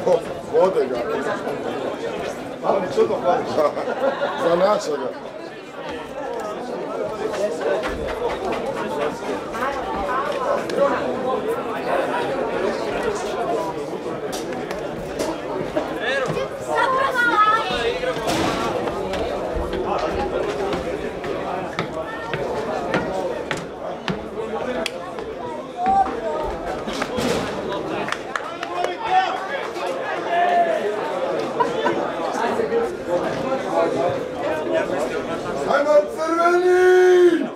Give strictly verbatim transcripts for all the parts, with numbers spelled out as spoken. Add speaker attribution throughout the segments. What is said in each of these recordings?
Speaker 1: Vode ga. Ali mi čudno hvališ. Zanaša ga. Ajmo crveni!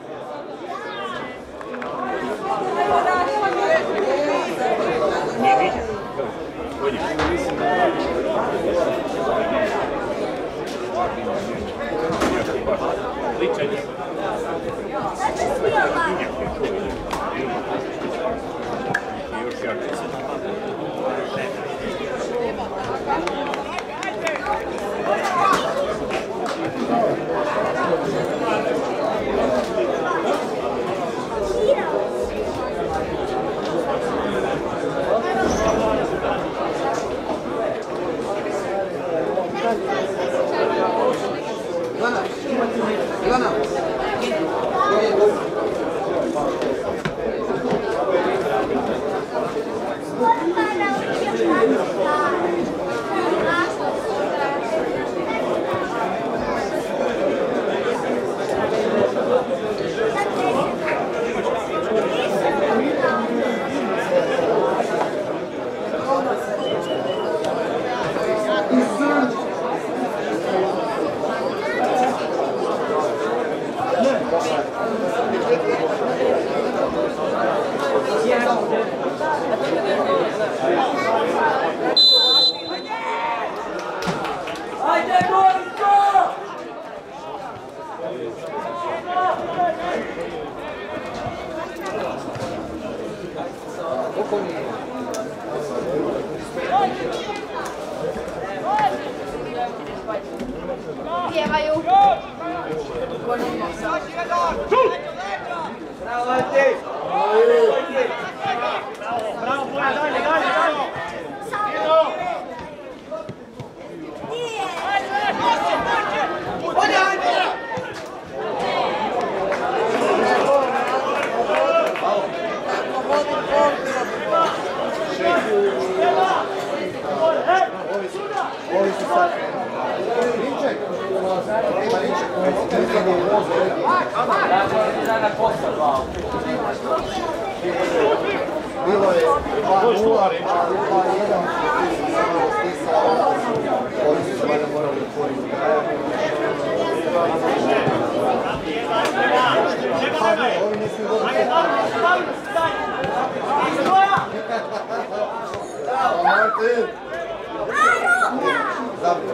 Speaker 2: Pjevaju.
Speaker 3: Bravo, Eti! Bravo, Boja, dalje, dalje, dalje! Bolje, ajde!
Speaker 1: Ovi su sad. Rinček. Ima Rinček. Bilo je dva nula, dva jedan. Ovi su valjda morali otvoriti. Pa ne, ovi nisu dobili. Bravo, Martin! Zabio.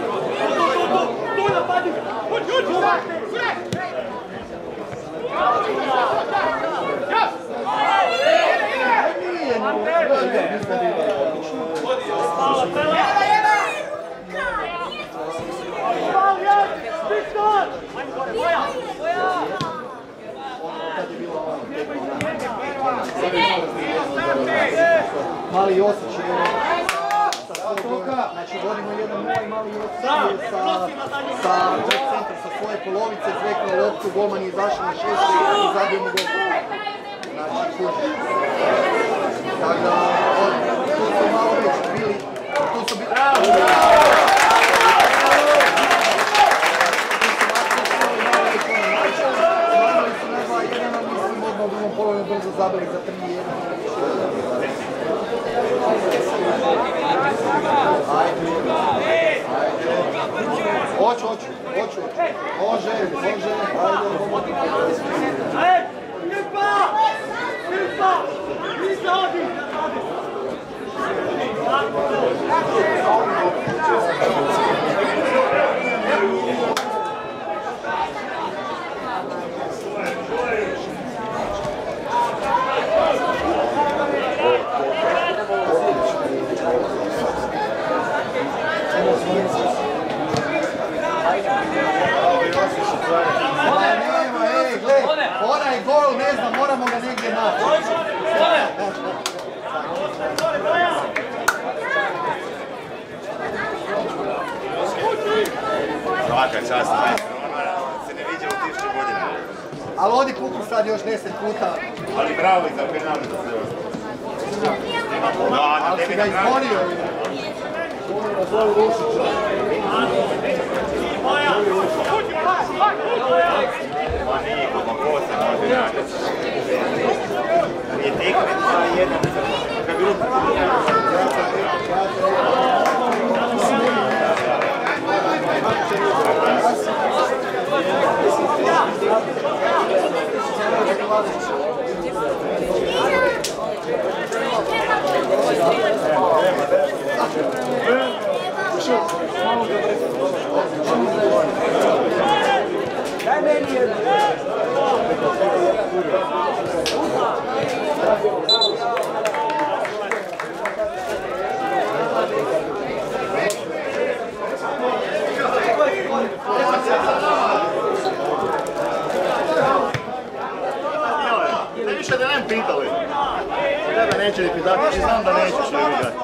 Speaker 1: Mali Josić je sa toga, znači vodimo jedan moj mali Josić sa centra, sa svoje polovice, zvekla loptu, golman je izašao na šest i zabijemo gol. Znači, kuži. Tako da, tu su malo već bili, tu su bili... Bravo! Brzo zabili za tri jedan. Ajde. Hoću, hoću, hoću. Može, može.
Speaker 3: Ajde. Kripa! Kripa! Nisa odi!
Speaker 1: Onaj gol, ne znam, moramo ga negdje naći.
Speaker 4: Svaka čast, majstor, se ne viđa u tisuću godina.
Speaker 1: Ali odi kuku sad još deset puta.
Speaker 4: Ali bravo i za penal i za sve ostalo.
Speaker 1: Ali si ga izmonio.
Speaker 4: Ma niko, ma ko se može raditi? Nije tekmet, ali jedan. Kad bi ruku
Speaker 3: Daj meni jedno.
Speaker 4: Ne više da nem pitali. Tebe neće ni pitati, ti znam da nećeš ne vidjeti.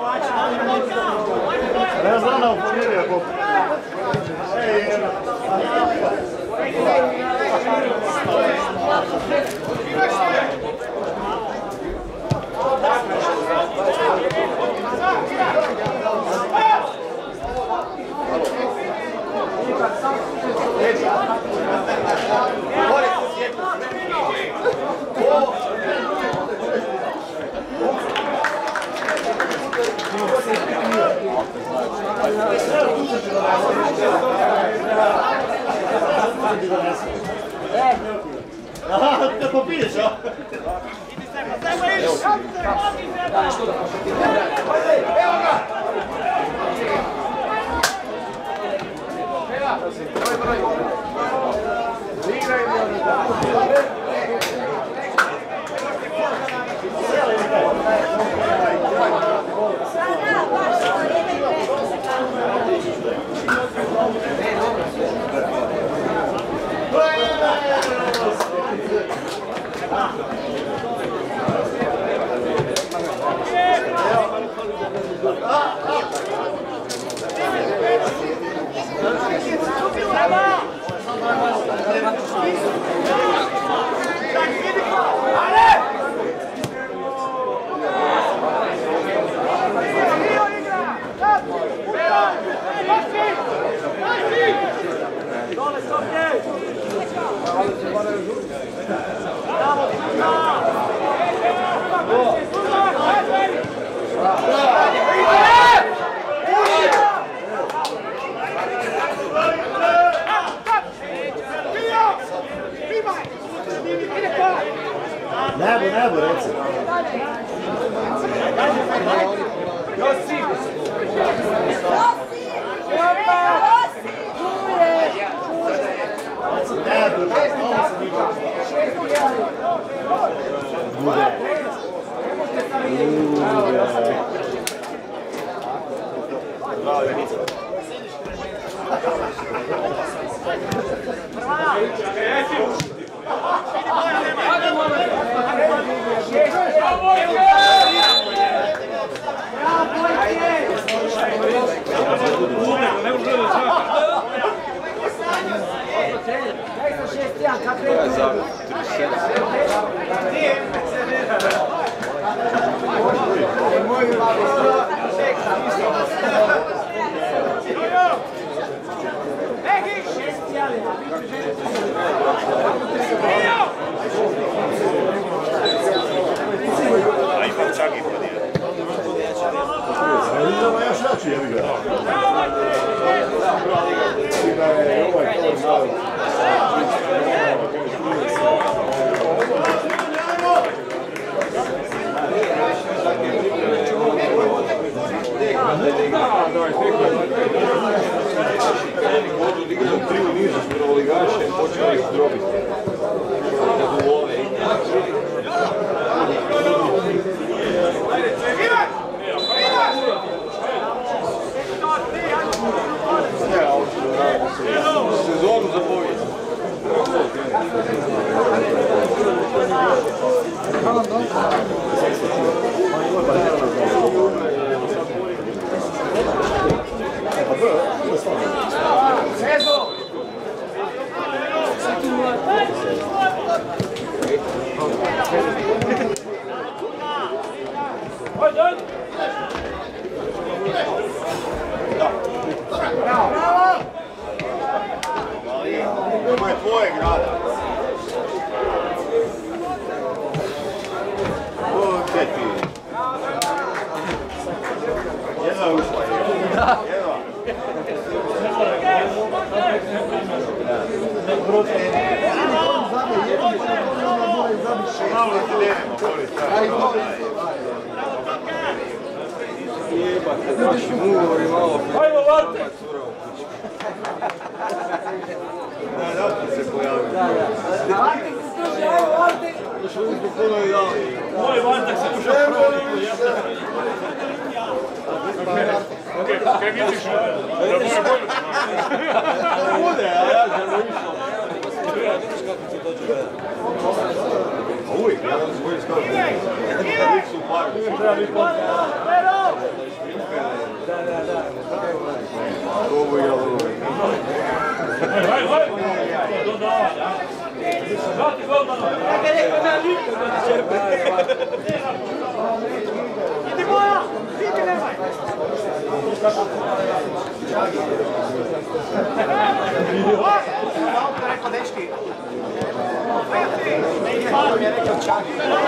Speaker 4: Ne znam da upomirio koliko. Ej, jedna. Aha, da popiješ, a? Evo ga! Nebo, nebo, reci.
Speaker 3: Josi!
Speaker 4: Nebo, Bude. Bravo, Janica. A ipak čak i podio.
Speaker 5: Idemo još jači, jebi ga. Da je ovaj kolor malo. Vodu dignu tri u nizu prvoligaše, počeo ih drobiti. Da u ove ide. Sezonu za povijest.
Speaker 3: Sezo!
Speaker 5: Jebate, naši muvori malo
Speaker 3: Hajmo, Varte!
Speaker 4: Da, da, se pojavio.
Speaker 3: Varte, slušaj, ajmo, Varte!
Speaker 5: Još uvijek smo puno i dali.
Speaker 3: Moj Varte se ušao prvi.
Speaker 6: Kaj misliš, da bude bolje?
Speaker 5: Da bude, a ja želo išao. A uvijek, ja vam svoj skoro. Uvijek su u paru.
Speaker 3: Treba biti kontra. Da, da, da.
Speaker 5: Ovo je ovo.
Speaker 6: Hajde, hajde! Dodava, da? Vrati golmana!
Speaker 3: Ja ga rekao na liku da će čerpe. Idi moja! Idi nemaj!
Speaker 1: Malo te rekao, dečki. Malo mi je rekao čak.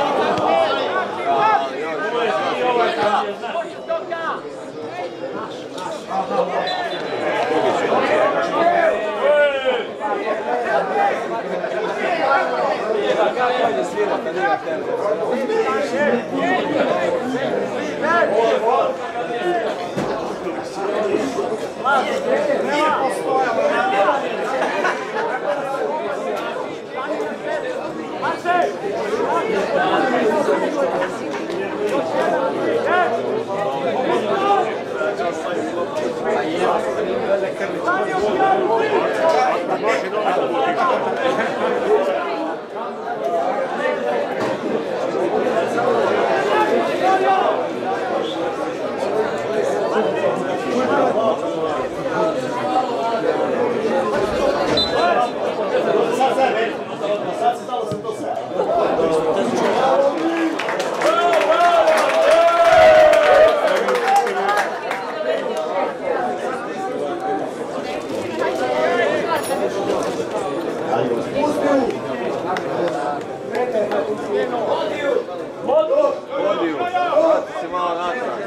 Speaker 5: Vodiju, vrati se malo natrag.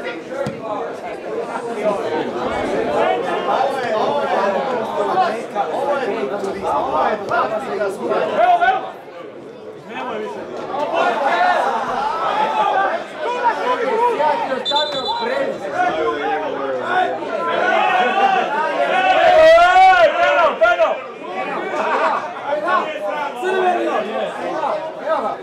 Speaker 6: Evo, evo! Nemoj više. Penal, penal!
Speaker 3: Crveni! Evo ga!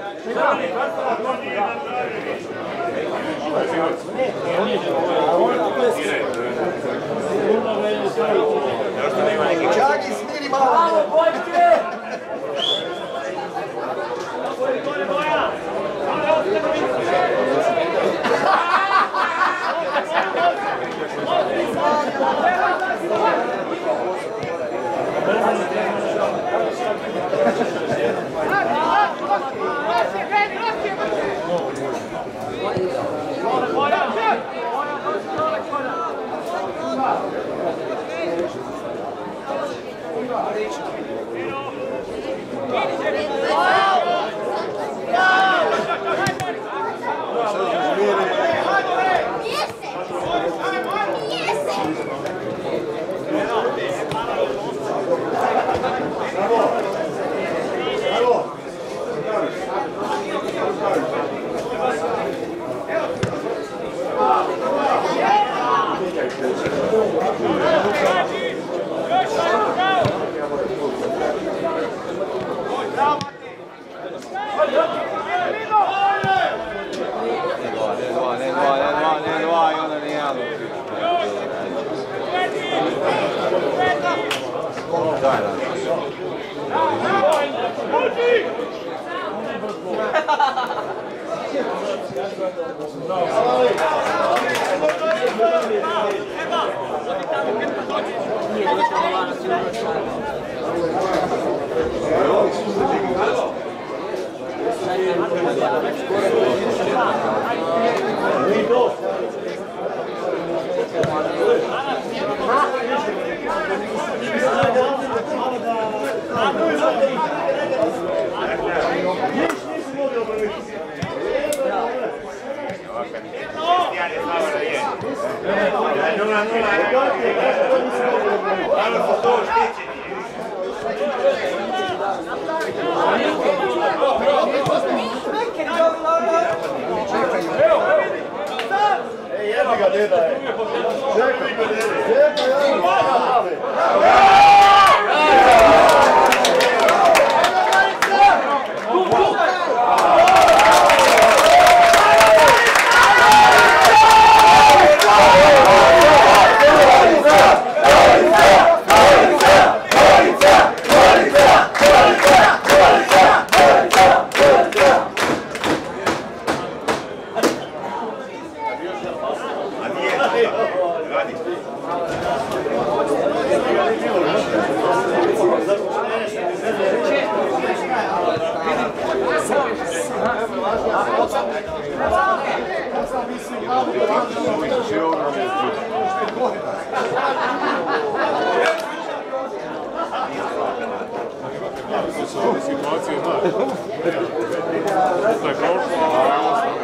Speaker 1: Čagi, smiri malo.
Speaker 3: Bravo, Bojke!
Speaker 4: Cristian je znao da je. Naravno su to štićeni.
Speaker 1: Ej, jedni ga deda je. Čekaj, čekaj,
Speaker 6: Situacije, znaš. To je prošlo, a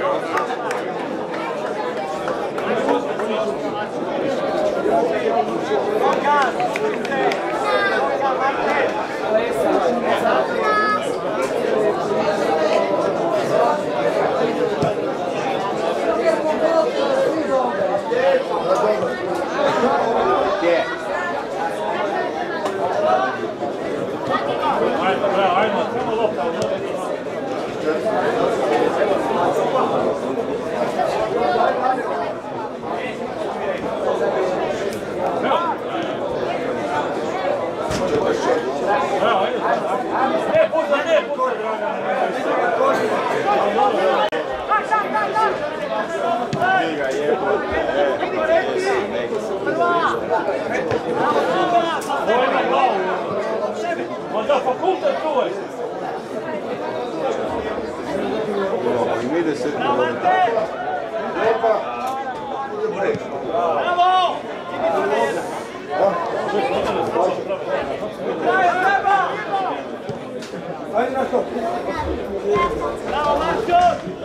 Speaker 3: Da fakultet čuvaj!
Speaker 5: Ide se.
Speaker 3: Bravo! Ajde na to! Bravo, Marko!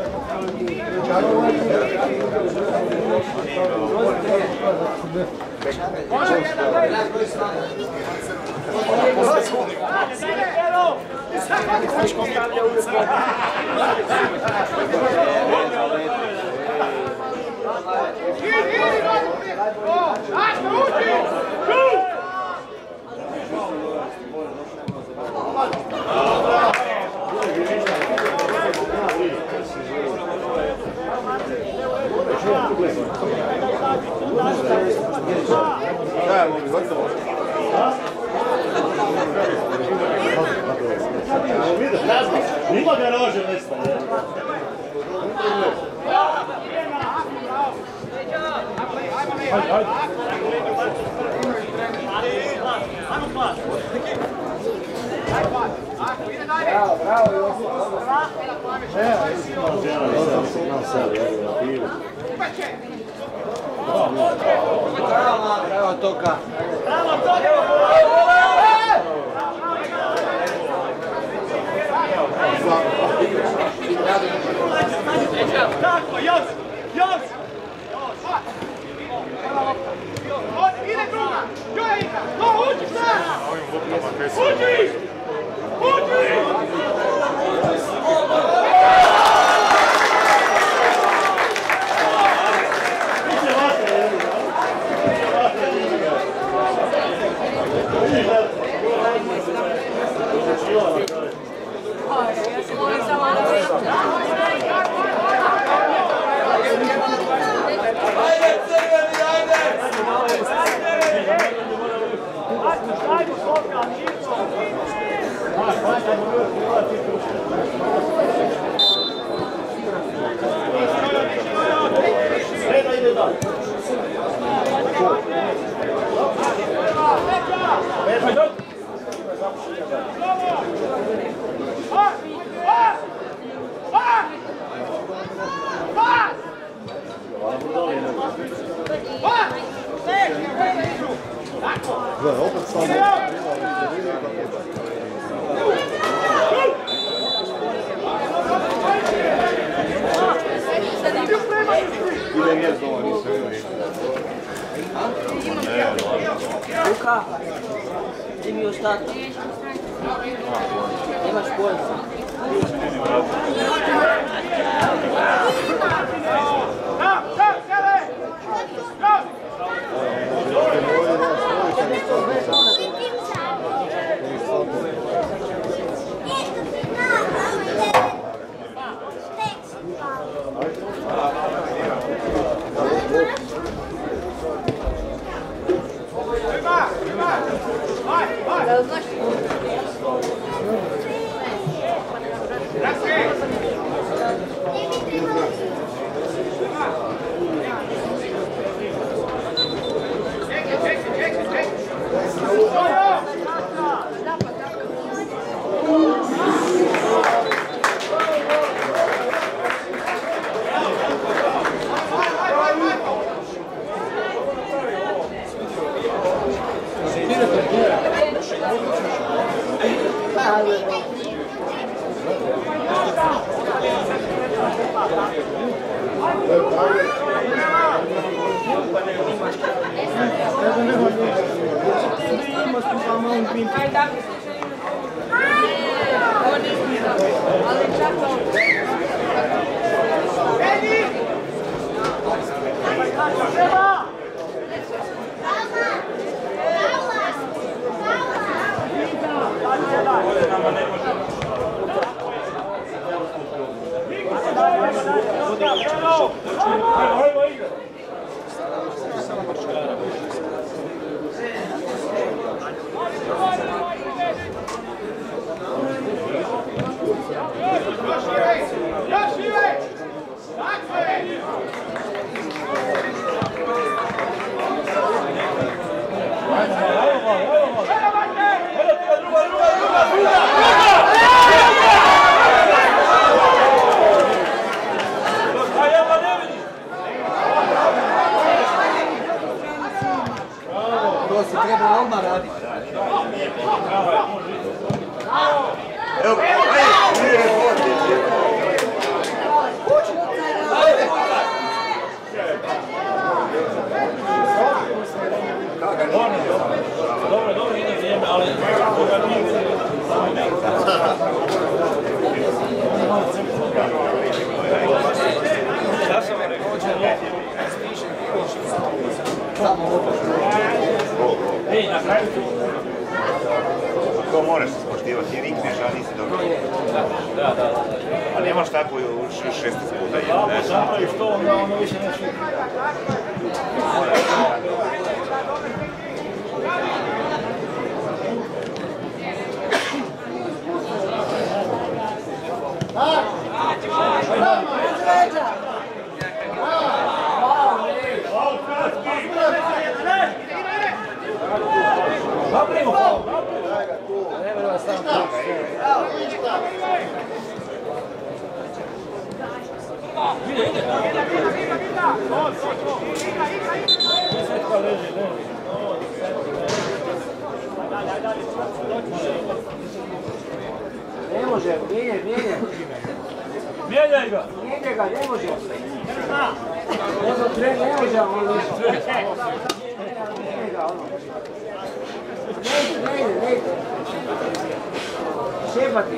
Speaker 1: Nima garaže nestane.
Speaker 3: Ajde, ajde! Bravo, bravo, Josip! Bravo, Toka! Bravo, Toka! Tako, još! Još! Ide druga! Joj igra! No, uđi se! Uđi! Uđi!
Speaker 1: Opet samo. Ide mjesto, nisam vidio.
Speaker 7: Luka, ti mi ostati. Nemaš pojma.
Speaker 3: Da, da, sjede! Da!
Speaker 4: To moraš se spoštivati, jer ikneš, a nisi dobro. A nemaš tako u šesnaest puta jedan.
Speaker 8: Da, pa napraviš to, onda ono više neće.
Speaker 7: Ne može, mijenjaj, mijenjaj.
Speaker 8: Mijenjaj ga!
Speaker 7: Mijenjaj ga, ne može. Ne može, on više. Mijenjaj ga, ono. Ne ide, ne ide. Šepati.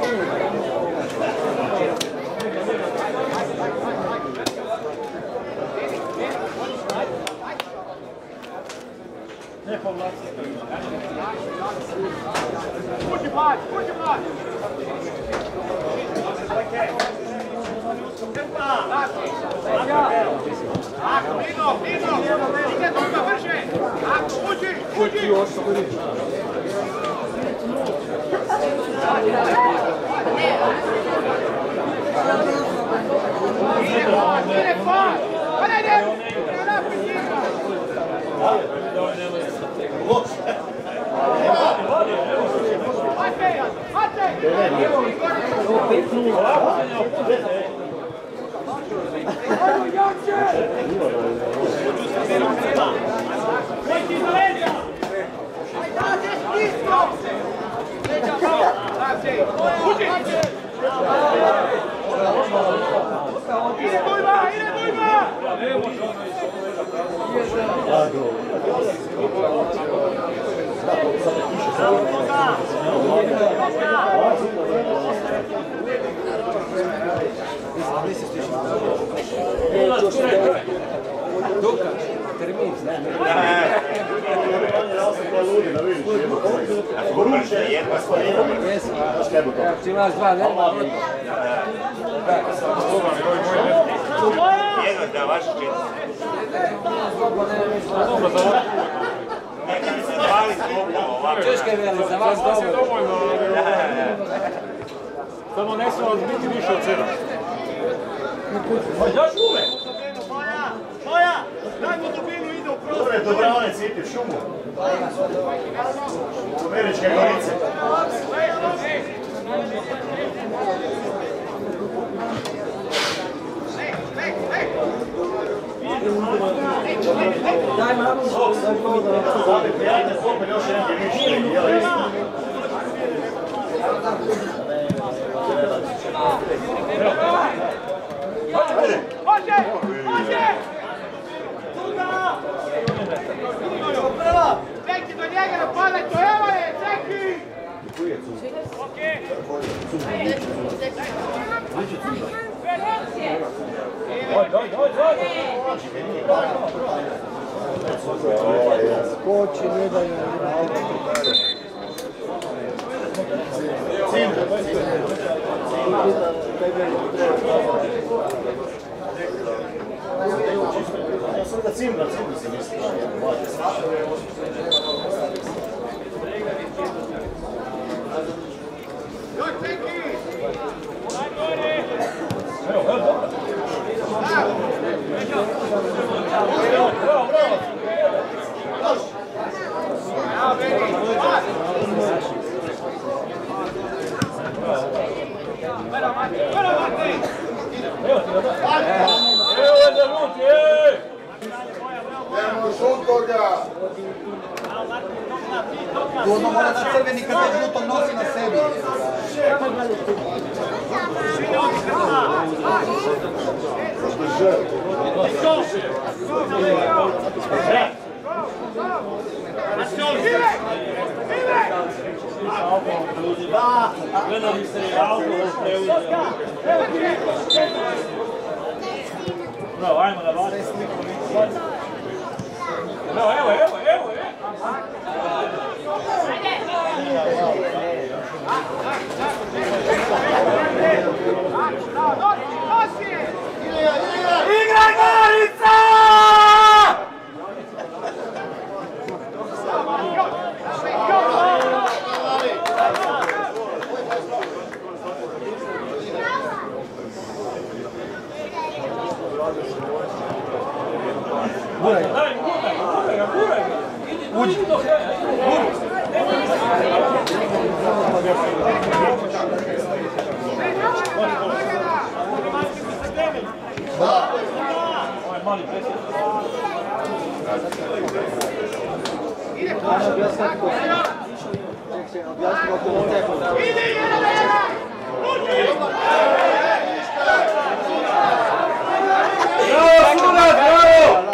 Speaker 8: Ne povlaci.
Speaker 3: Puši mlad, puši mlad! Ako, Nino, Nino! Ide druga, brže! Ako, uđi, uđi! Ide fast, ide fast! Pa ne, ne! Ne napući! Hajde, hajde! Ide Dujma, ide Dujma!
Speaker 7: Imaš dva, ne?
Speaker 4: Jedno da vaši četiri. Neka mi se hvali zbogno ovako.
Speaker 7: Češke veli, za vas dobro.
Speaker 6: Samo ne smije vas biti više od sedam.
Speaker 8: Još uve!
Speaker 3: Moja! Moja! Daj mu dubinu, ide u prostor!
Speaker 4: Dobre, dobra one cipi, šumu. Američke gorice.
Speaker 7: Daj mamu.
Speaker 4: Prijatelj, popel još jedan djemišće.
Speaker 3: Može! Može! Čeki do njega napadaj, to evo je, čeki! Okej!
Speaker 8: Doj, doj, doj, doj!
Speaker 1: Skoči, ne daj nam.
Speaker 4: Sam da cimra, cimra se misli.
Speaker 3: Joj, čeki!
Speaker 8: Evo, evo, dobro. Bravo, bravo, bravo.
Speaker 3: Evo, vidi, pas! Vera, Mati, vera, Mati!
Speaker 8: Evo ti ga da. Evo je za ruti, ej!
Speaker 1: Nemo žutoga! Tu ono mora da crveni kad je žuto nosi na sebi.
Speaker 8: Gledali se i alkohol preuzeo. Bravo, ajmo da vas. Bravo, evo, evo, evo, evo.
Speaker 3: Igraj Gorica!
Speaker 8: Guraj, daj, guraj, guraj, guraj. Uđi do kraja, ovaj mali presjed.
Speaker 3: Ide, jedan, jedan! Uđi!
Speaker 8: Bravo, Sunac, bravo!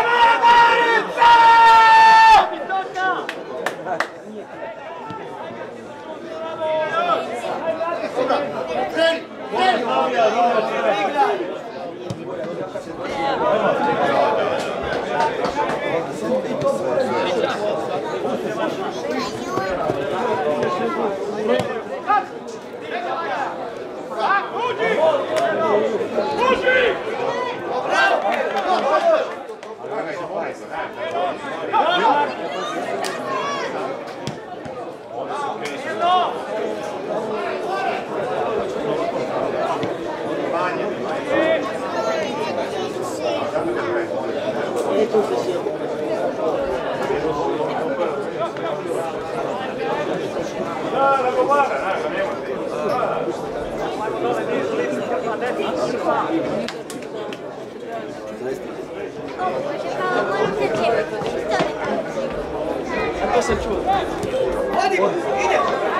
Speaker 7: To sam čuo.
Speaker 3: Odi, ide!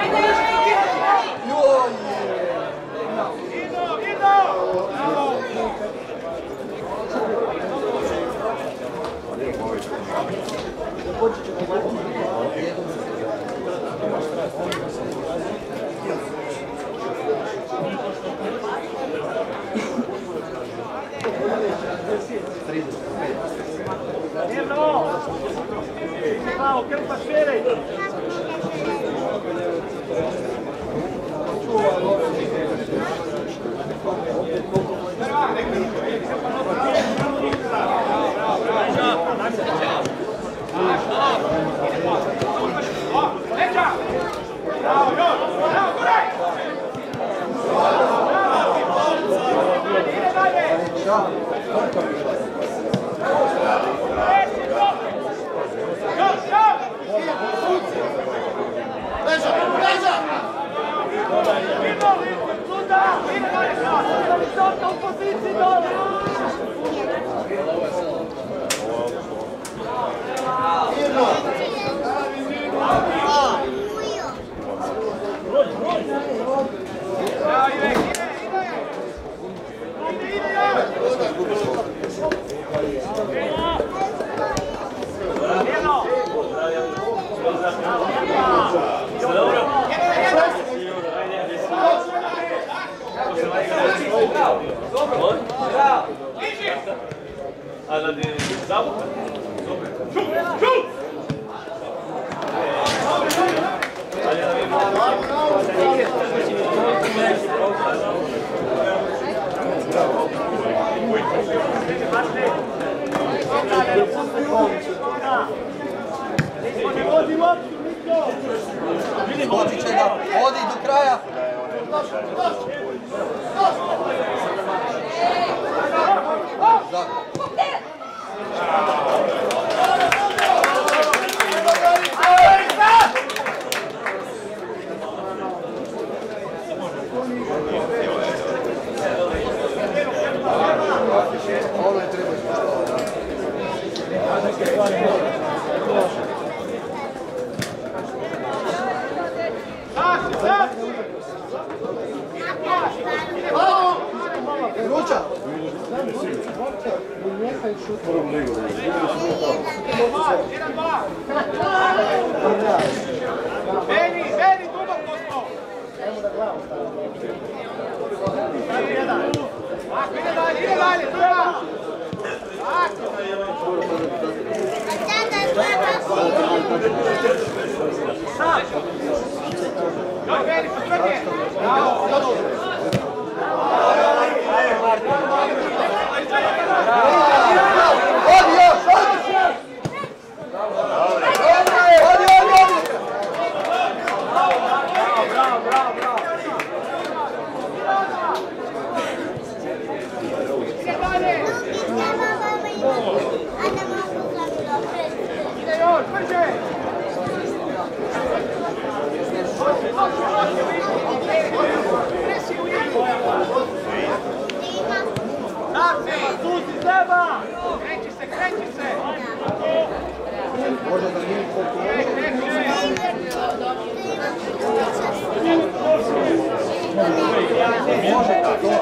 Speaker 3: Ido, ido!
Speaker 1: Počet ćemo
Speaker 3: pravo, krpa širi!
Speaker 1: Skočit će ga, odi do kraja. Ovo je treba ispoštovati. Ruča!
Speaker 3: Veni, veni, duboko smo! Ako ide dalje, ide dalje, treba! Još veni, potvrnije! Bravo!
Speaker 1: Odi još, odi! Odi, odi, odi!
Speaker 3: Bravo, bravo, bravo! Ide dalje! Ide još, brže! Presi u njegu! Napsi, suzi treba! Kreći se, kreći se!
Speaker 1: Možda da nije koliko... Može tako.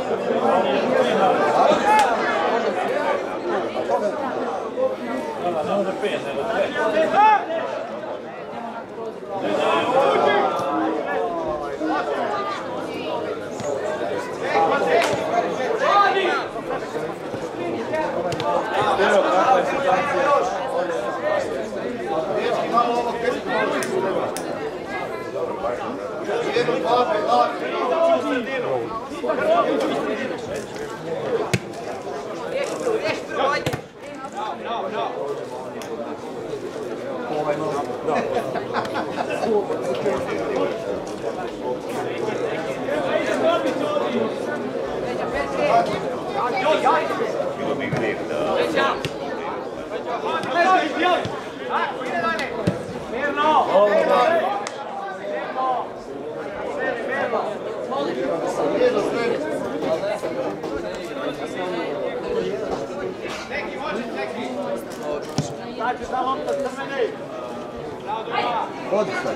Speaker 1: Odi sad.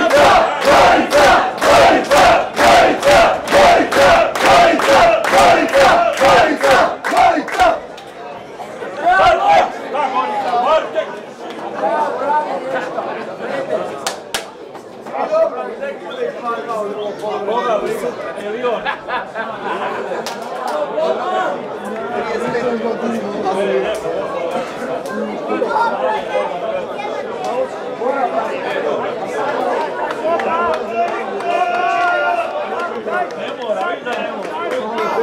Speaker 9: Gorica!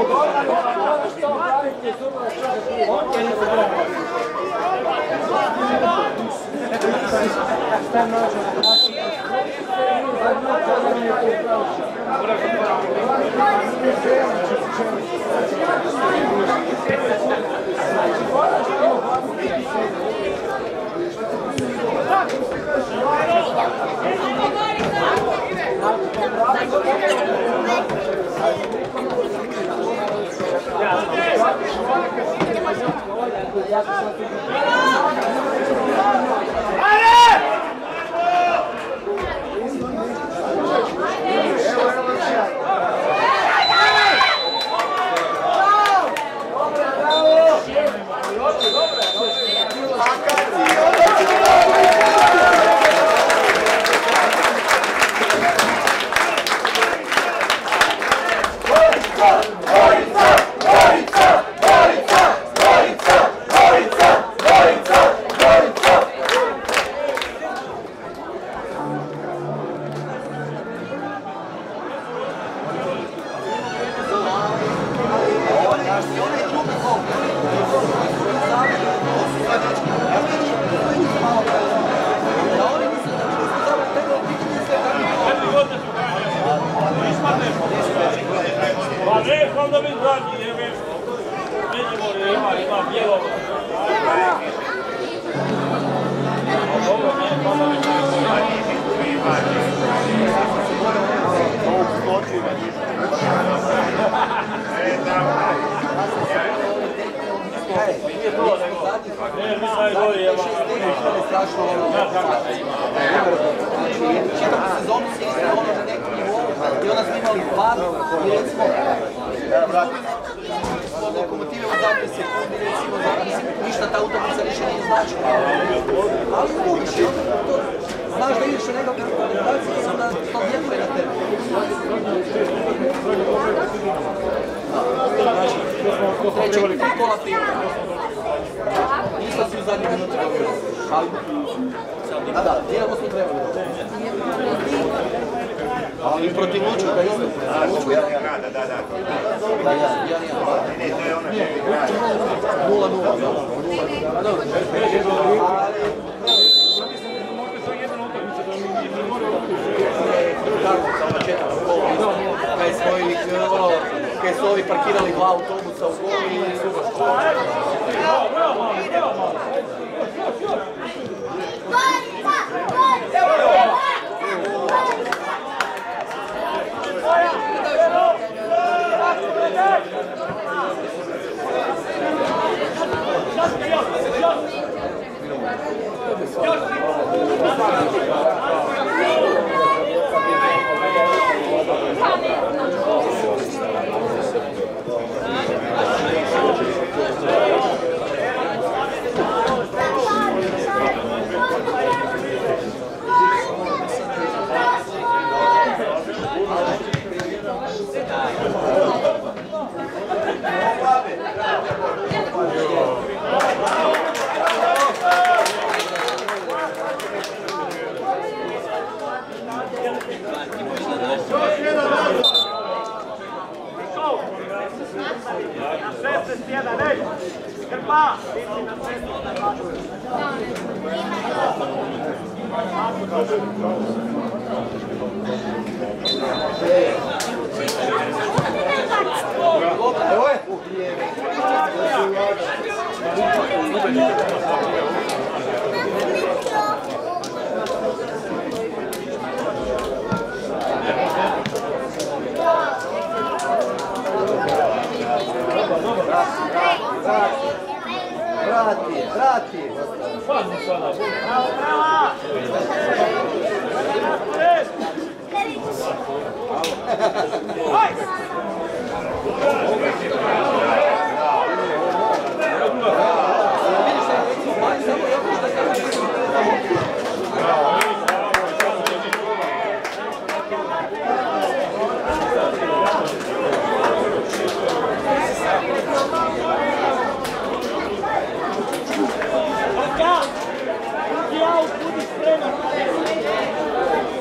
Speaker 1: Vrati, vrati!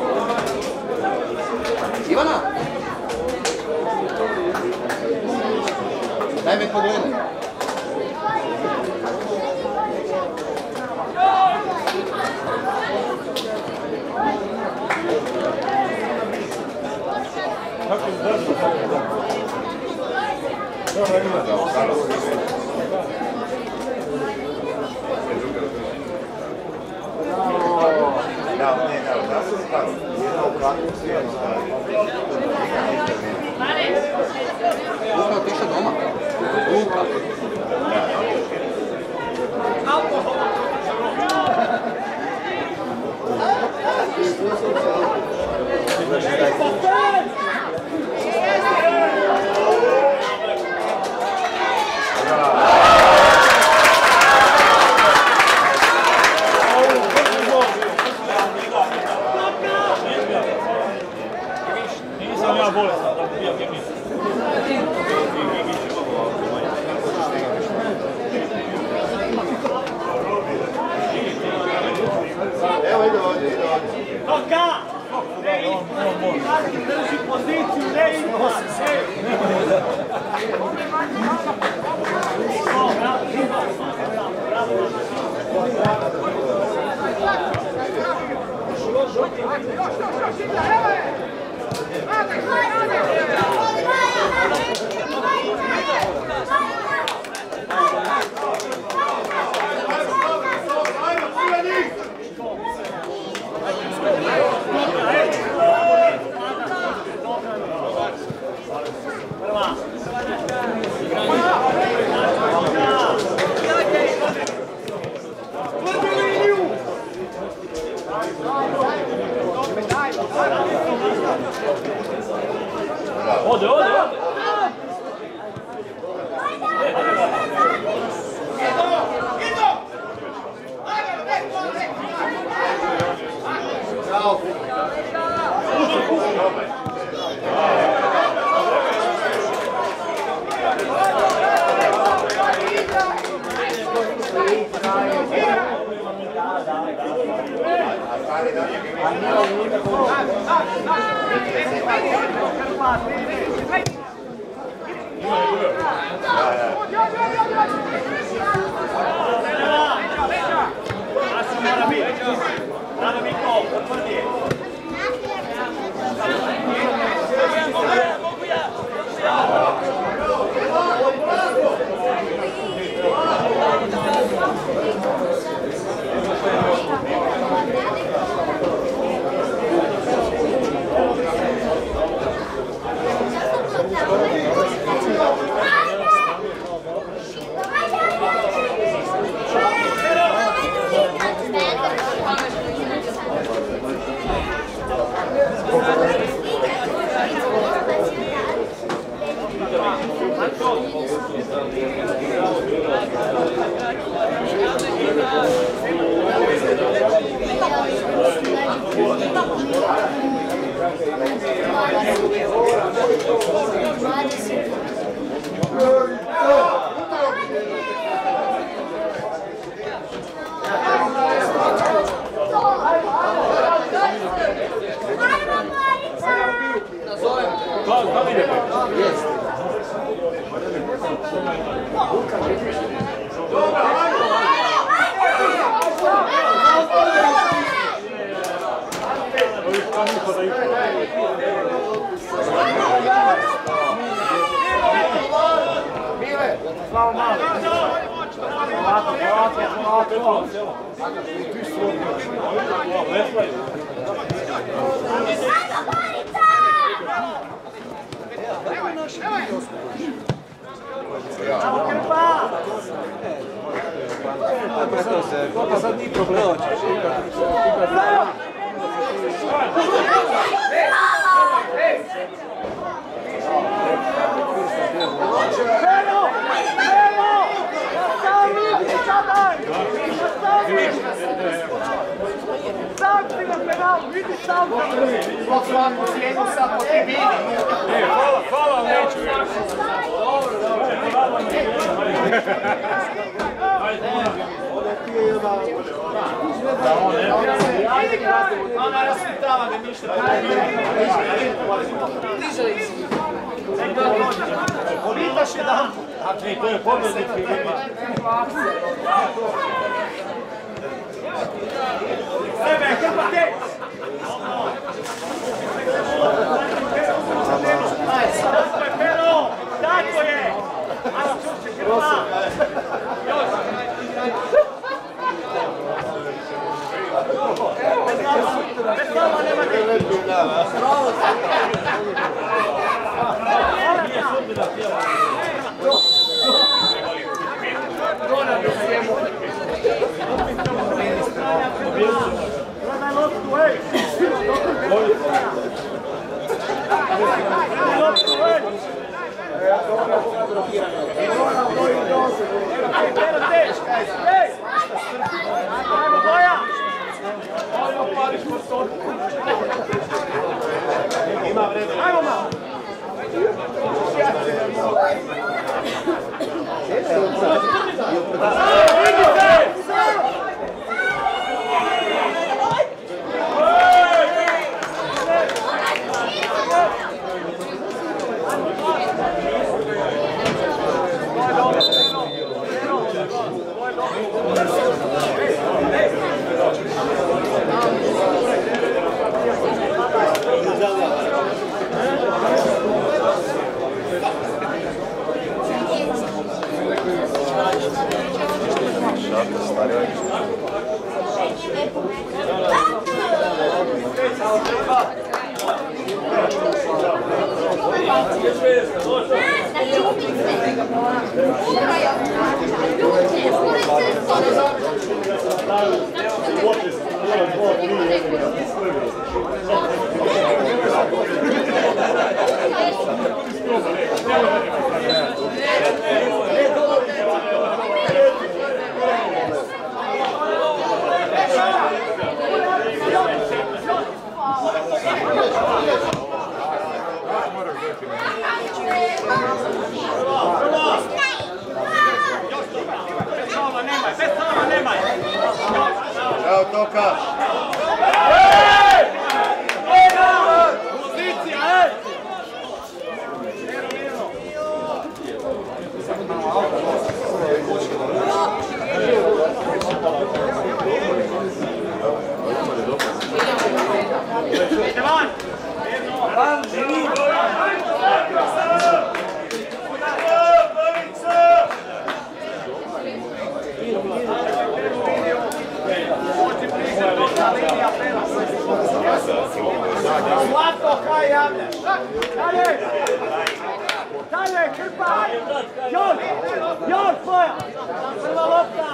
Speaker 1: Ivana! Daj me pogledaj.
Speaker 4: Da, ne, da, da su stvari. Jedna u kratku svijetu stvari.
Speaker 1: Luka otišao doma. Luka.
Speaker 6: Nisam ja bolestan, da bi bio kemiš.
Speaker 4: Evo ide ovdje, ide ovdje.
Speaker 3: Toka! Drži poziciju, ne ima!
Speaker 6: Ode, ode, ode!
Speaker 3: Hvala, hvala, neću. Ona rasvitava ga ništa. Pitaš jedan put.
Speaker 8: Znači, to je pobjednički limit.
Speaker 3: Sebe, krpate! Tako je, Pero! Tako je! Ajmo, čušće, krpa! Još! Bez slava nema gdje!
Speaker 8: Nije sudbina tijela.
Speaker 3: Gledaj loptu, ej! Gledaj loptu, ej! Ej, Pero, te! Ej! Ajmo, Boja! Ajmo, pališ po sotu! Ajmo, malo!
Speaker 4: Evo Toka!
Speaker 3: Pozicija, ej! Zlatko, kaj javljaš? Dalje! Dalje, krpa! Još! Još tvoja! Prva lopta!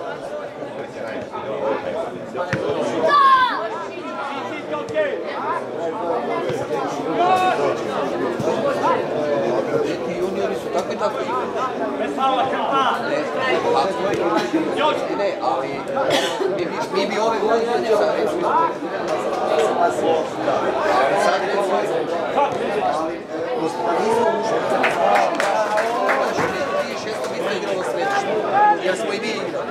Speaker 3: Citika, okej!
Speaker 1: Ti juniori su tako i tako.
Speaker 3: Bez faula, krpa! Još!
Speaker 1: Ne, ali mi bi ove godine sad recimo. Ali sad recimo. Ti šesto bitno igralo sljedeće. Jer smo i mi igrali.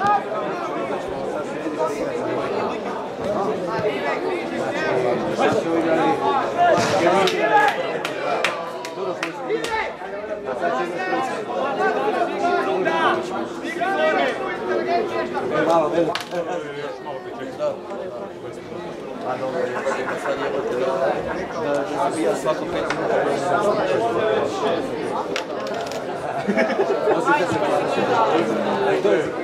Speaker 1: Malo, ne. A dobro, sad je da zabija svako pet minuta. Osjeti se pa. To je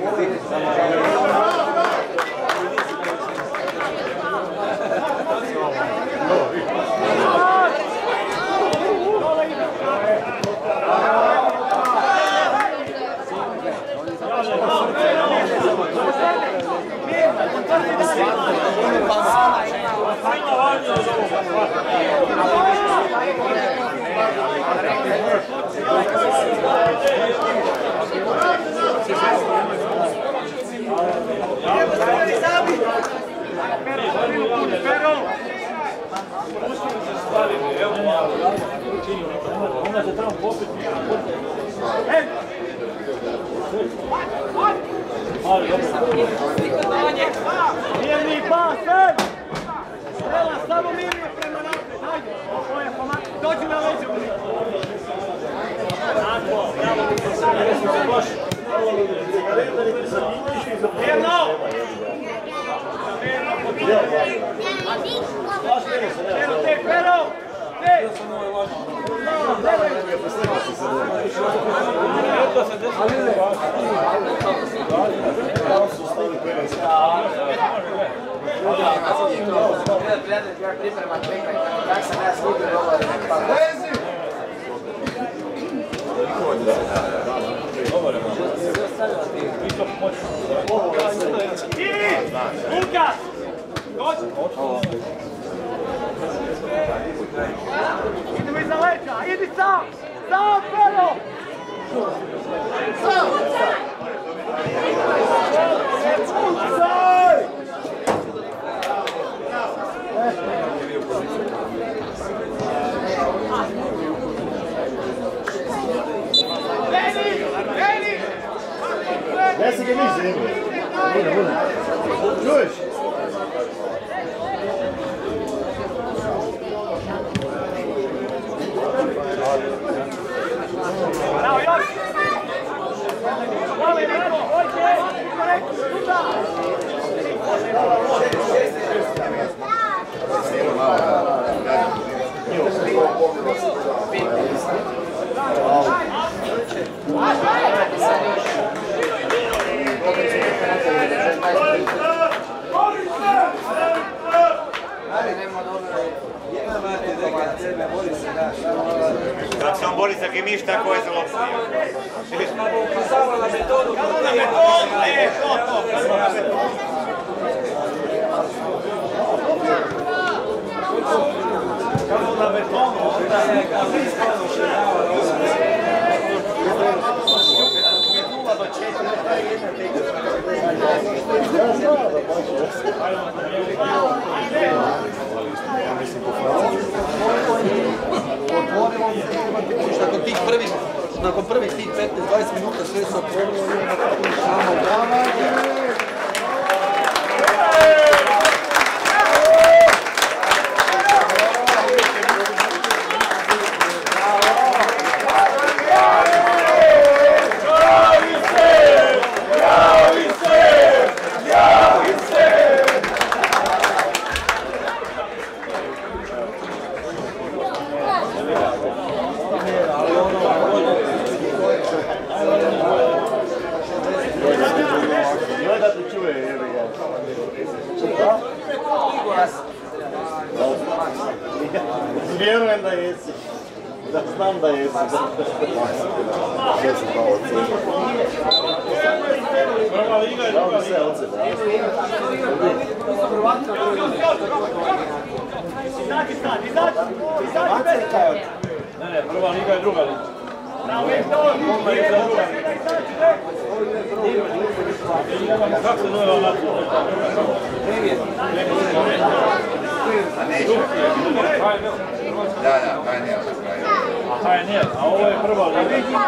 Speaker 8: onda se trebamo popiti.
Speaker 3: Mirni pas, ej! Strela, samo mirni prema napred, ajde! Ovo je pomak, dođi na leđe, Tako, bravo! Lukas! Idemo iza leđa, idi sam! Sam, Pero! Sam!
Speaker 1: Ne se ga mi zemlje. Bude, bude. Čuješ?
Speaker 3: Bravo, još! Bravo, bravo, ojče! Tuda!
Speaker 4: Kako se on bori za Gemiš, tako je za Lopsiju.
Speaker 3: Samo na metodu! Kako na metodu! E, to, to! Kako na metodu! Kako na metodu! Nula do četiri, to je jedna teksta.
Speaker 1: Nakon tih prvih, nakon prvih tih petnaest do dvadeset minuta sve se otvorilo i onda tako samo dama. Vjerujem da jesi. Da znam da jesi.
Speaker 6: Prva liga je druga liga.
Speaker 3: Izađi sad, izađi! Izađi bez!
Speaker 6: Ne, ne, prva liga je druga liga.
Speaker 3: Bravo, Viktor!
Speaker 6: Kako se zove ona?
Speaker 4: Da, da, H N L.
Speaker 6: A H N L, a ovo je prva liga.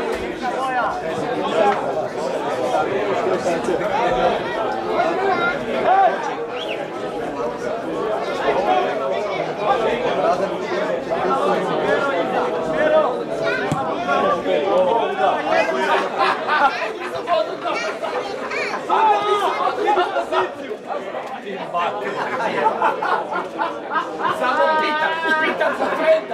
Speaker 3: Samo pitam, pitam za Frenda!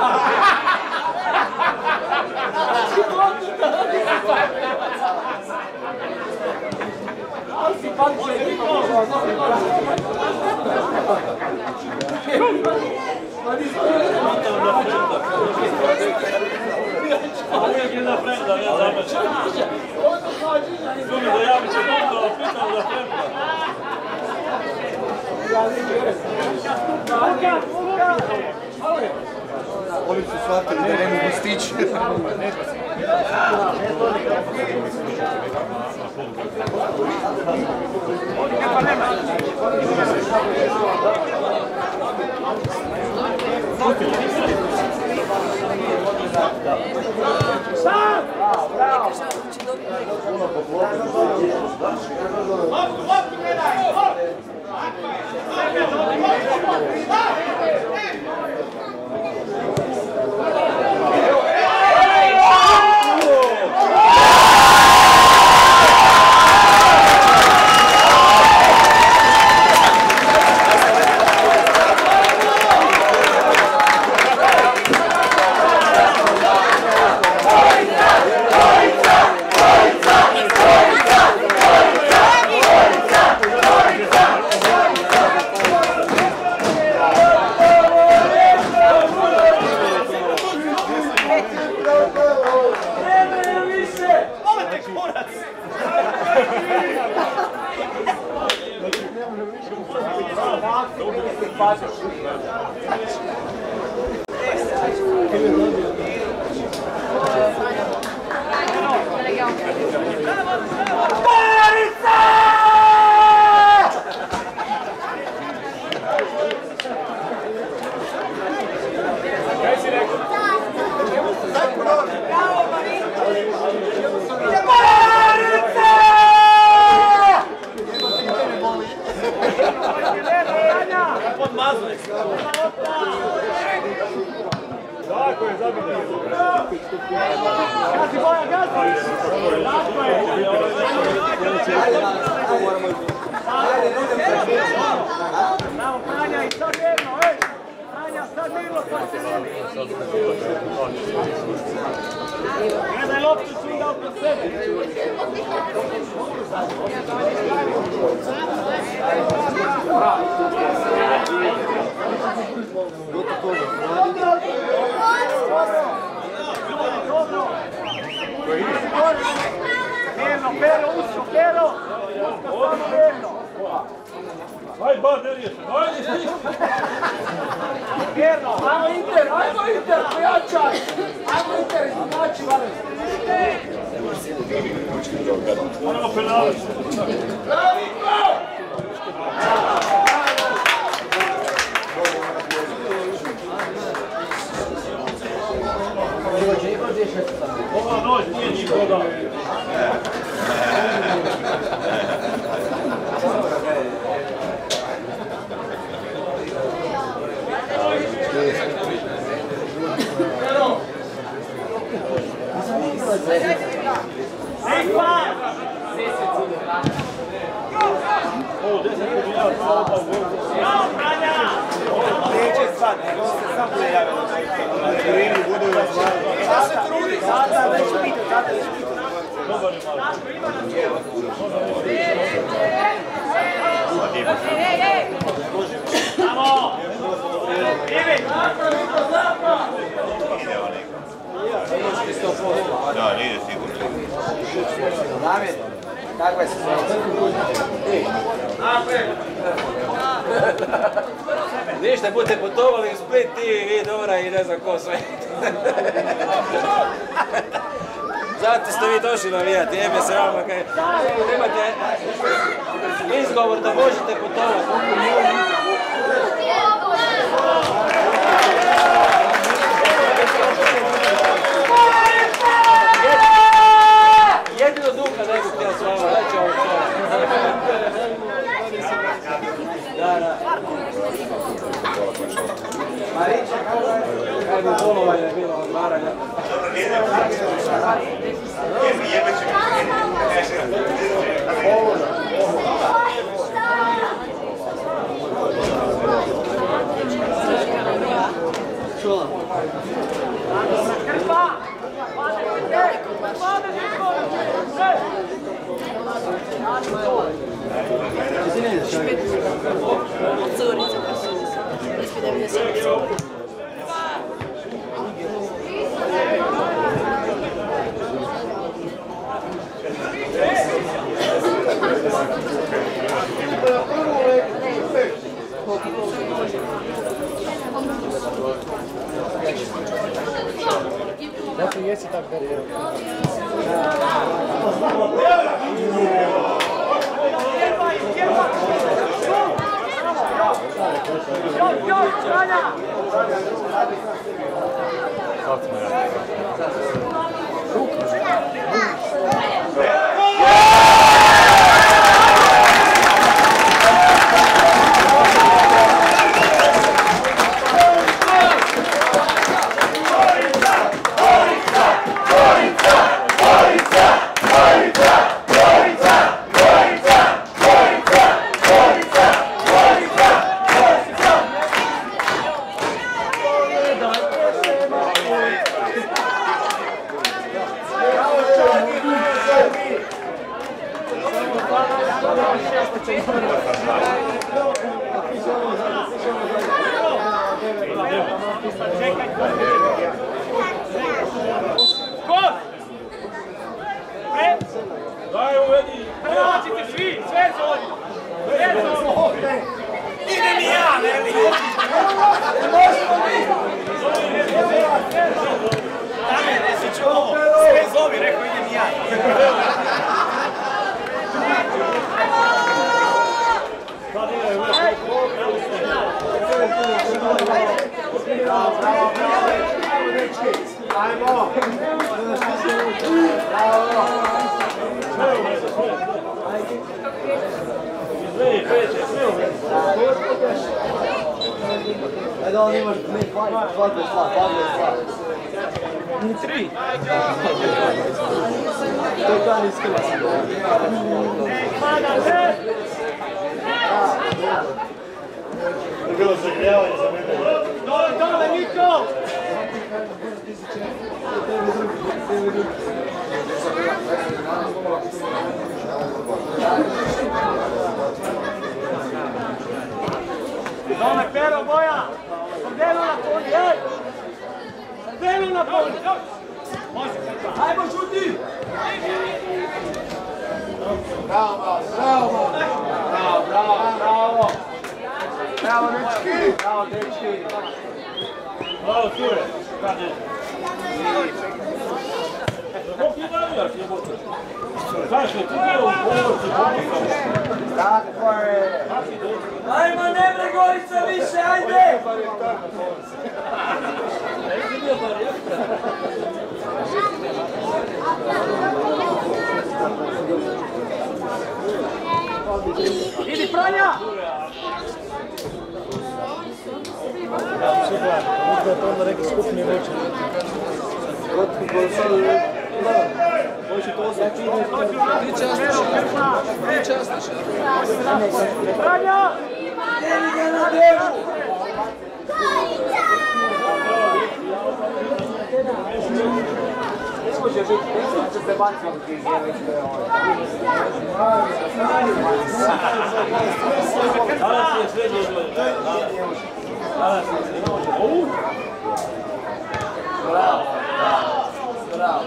Speaker 6: Uvijek je za Frenda, ja zabačem. Zumi da javit će doktora, pitam za Frenda.
Speaker 1: Oni su shvatili da ne mogu stići.
Speaker 3: Sam! Bravo! kurac!
Speaker 8: Kaj si rekao?
Speaker 3: Podmazuje se.
Speaker 8: Tako je, zabiti.
Speaker 3: Gazi Boja, gazi! Tako je! Bravo, Franja, i sad mirno, ej! Franja, sad mirno, pa se ne... Gledaj loptu svuda oko sebe! Mirno, Pero, usko, Pero! Usko, samo mirno!
Speaker 8: Ajde, bar, ne riješen, ajde, stiš!
Speaker 3: Mirno, ajmo Inter, ajmo Inter, pojačaj! Ajmo Inter, izinači, Valen!
Speaker 8: Moramo penali. Ova noć nije njih voda. Ovo deset kubijat, hvala pa u
Speaker 3: Neće sad, nego se sam bude javio na terenu, budu i razvali. Šta se trudi? Sada već pitao, sada već pitao.
Speaker 8: dobar je malo.
Speaker 3: Samo! Ivi!
Speaker 4: Da, nije sigurno.
Speaker 1: Damir, kakva je situacija?
Speaker 9: Ništa, budete putovali u Split, ti i vi Dora i ne znam ko sve. Zato ste vi došli navijati, jebe se vama kaj... Imate izgovor da možete putovati. Jedino Duka ne bih htio s vama, da će ovo to. Da, da. Marića, kaj bi polovanje bilo odmaranja.
Speaker 1: Čula.
Speaker 2: Curica pa su ispred devedeset.
Speaker 1: Dakle, jesi tak da je.
Speaker 6: svi, sve zoni! Sve zoni!
Speaker 3: Idem i ja, Neli! Damir, jesi čuo? Sve zovi, rekao idem i ja.
Speaker 1: Ajmo!
Speaker 6: Izvedi, peće, sve uvijek.
Speaker 1: Ajde, on imaš ne, dva, dva bez dva, dva bez dva.
Speaker 6: Tri.
Speaker 1: To je ta niskila.
Speaker 4: To je bilo zagrijavanje za mene.
Speaker 6: Dole, dole, Niko! Dole, Pero, boja! Sardelu na polju, jej! Sardelu na polju! Ajmo, šuti!
Speaker 1: Bravo, bravo! Bravo, bravo, bravo! Bravo, dečki! Bravo, dečki!
Speaker 6: Bravo, Ture! Kada je? Kako ti navijaš, jebote? Znaš li, ti bio u povorci, povorci?
Speaker 1: Tako je!
Speaker 3: Ajmo, ne bre, Gorica, više, ajde!
Speaker 6: Idi, Franja!
Speaker 1: Ja ću gledati, možda je to onda neki skupni večer. Kotku koji sad je... Koji će to osjeći?
Speaker 9: Ti častiš, ti častiš.
Speaker 6: Franja!
Speaker 3: Deli ga na devu!
Speaker 1: Ne može biti, ne će se baciti od tih djelice.
Speaker 6: Danas je sve dobro. Danas je sve dobro.
Speaker 1: Bravo, bravo.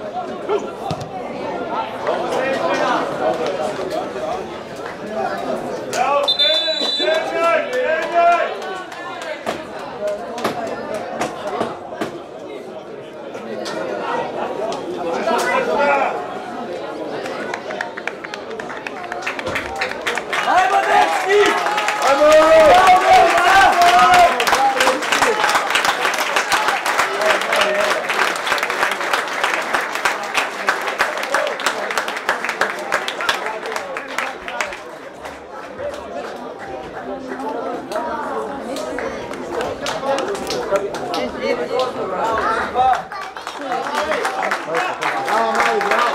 Speaker 4: Bravo, trener, trener, trener!
Speaker 3: Ajmo, dečki!
Speaker 1: Bravo, mali, bravo.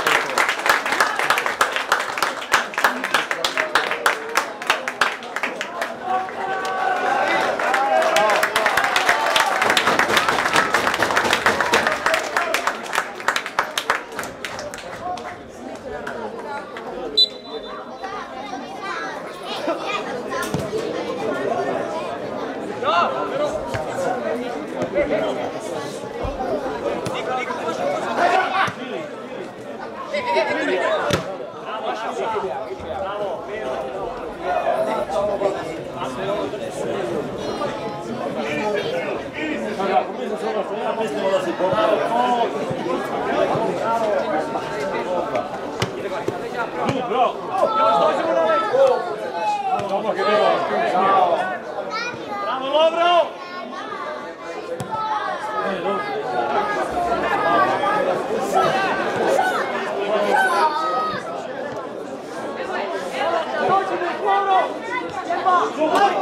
Speaker 6: Mislimo da si popravio. Bravo! Još dođemo na već! Dobro, bravo! Bravo, Lovro! Dođemo, Lovro! Jeba!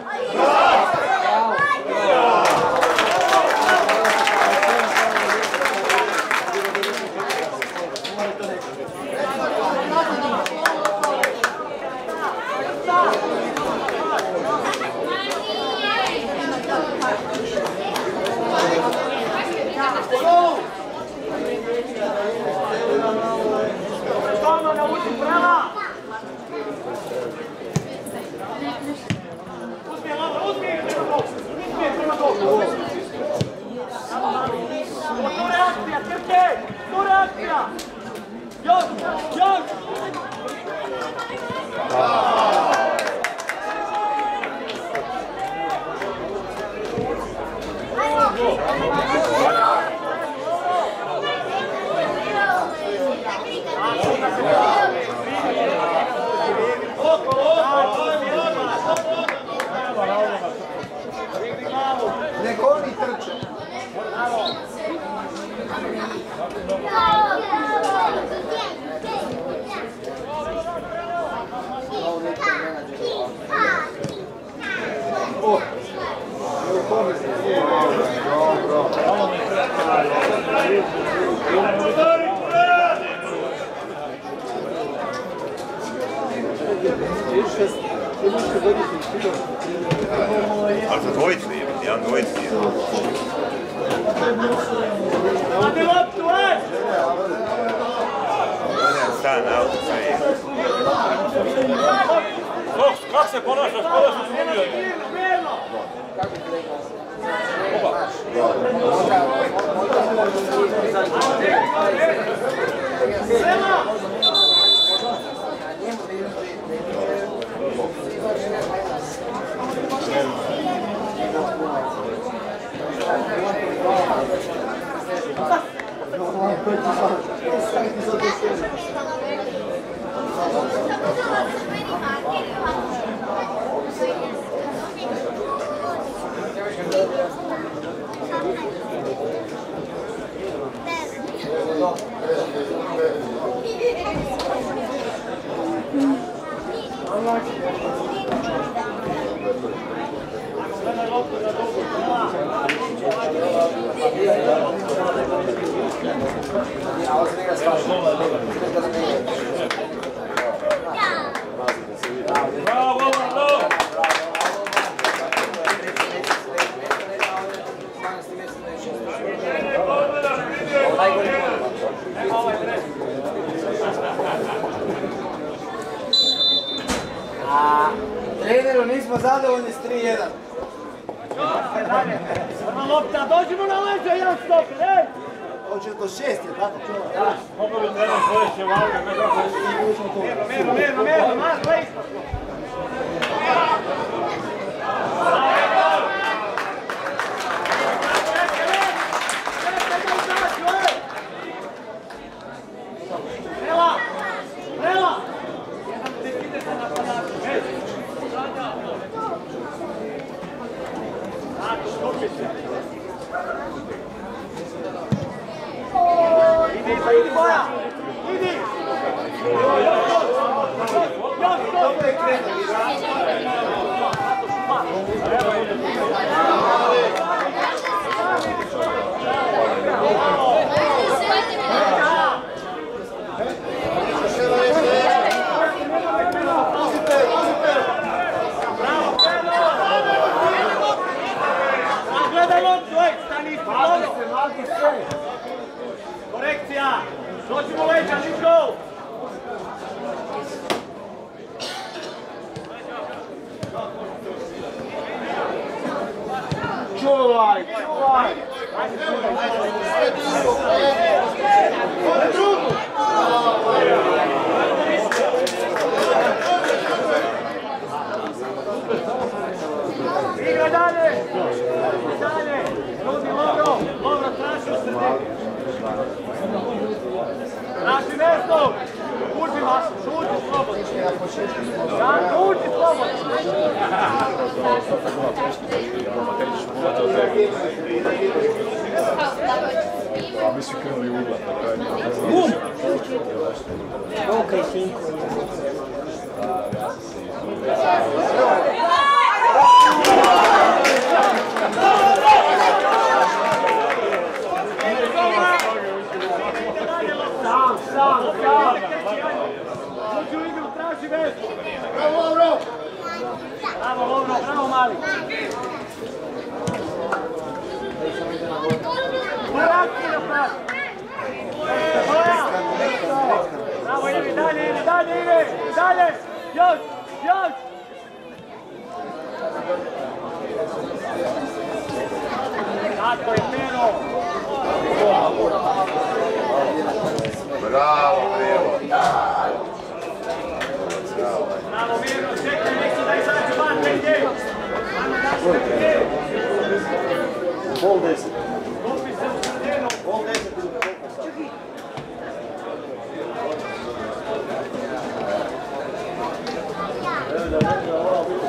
Speaker 6: Toma, nauči prema! Uspije, Lovro, uspije! Uspije, prema golu! To reakcija, Krke! To reakcija! Još, još!
Speaker 1: Nek oni trče.
Speaker 4: Ali za dvojicu je, jedan dvojicu je.
Speaker 6: Adi loptu, aj!
Speaker 4: Jedan stan, auto, sve je.
Speaker 8: Fox, kako se ponašaš? Koda se snimio? Bravo, bravo!
Speaker 3: A treneru nismo zadovoljni s tri jedan.
Speaker 6: Prva lopta, dođemo na leđa, jedan stop, ej!
Speaker 3: Hoće do šest, je tako?
Speaker 8: Mogu bi trener sljedeće valke, ne kako je
Speaker 6: Mirno, mirno, mirno, mas, play isto. Prela! Prela! Idete na panaku, ej! Ako, stupi se. Idi, idi, Boja! Idi! Još, to je krenuo! Gledaj loptu, ej, stani ispod ono! Korekcija! Dođimo leđa, let's go! Čuvaj, čuvaj! Ajde, čuvaj! Na drugu! Igra dalje! Dalje! Ljudi, Lovro! Lovro, traži u sredini! Traži mjesto! Uđi Maša, uđi slobodno! Janko, uđi slobodno!
Speaker 5: A mi su krenuli ugla, tako je.
Speaker 6: Bum! Okej, Sinko. Sam, sam, sam! Uđi u igru, traži mjesto! Bravo, Lovro! Bravo, Lovro, bravo, mali! Korakci na pravi! Bravo, idi dalje, idi dalje, idi! Dalje! Još, još! Tako je, Pero!
Speaker 4: Bravo, Pero!
Speaker 6: Bravo, mirno, čekaj, neki da izađu van, ne ide.
Speaker 3: Pol deset.
Speaker 6: Kopi se u sredinu.
Speaker 3: Pol deset ili koliko sad? Evo da ne da ova biti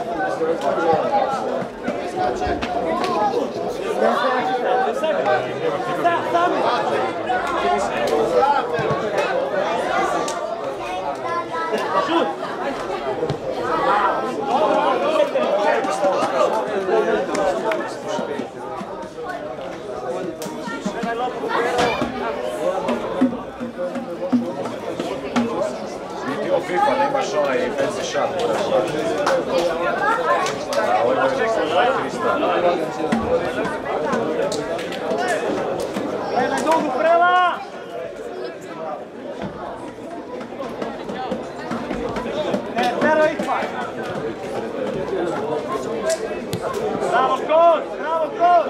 Speaker 6: Šut!
Speaker 5: Niti o FIFA nemaš onaj fancy shot, moraš daći. A ovo je trista.
Speaker 6: Gledaj dugu prela! Ne, pero ihvaj! Bravo kod, bravo kod!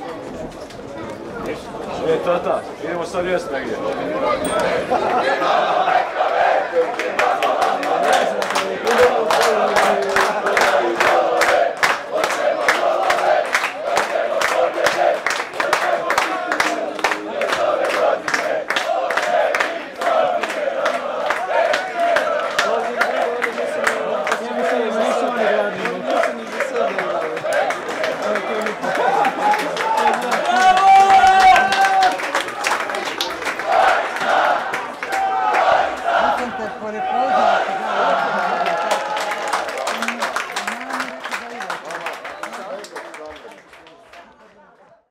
Speaker 5: E, tata, idemo sad jest negdje.